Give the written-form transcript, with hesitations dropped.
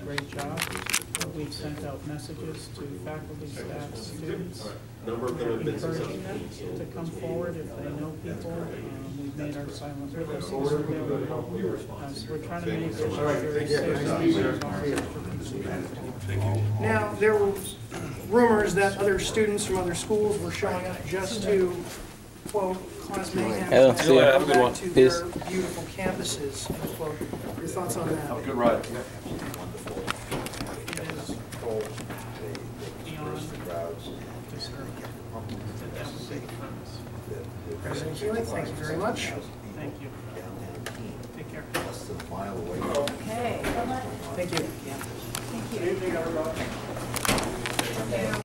great job. We've sent out messages to faculty, staff, students, encouraging them to come forward if they know people. We've made our silent witnesses available. So we're trying to make it a very safe environment for people. Now, there were rumors that other students from other schools were showing up just to, quote, cause mayhem and go back to their beautiful campuses, unquote. Your thoughts on that? Have a good ride. It is beyond deserving that that would take offense. President Keene, thank you very much. Thank you. Take care. Okay. Thank you. Thank you.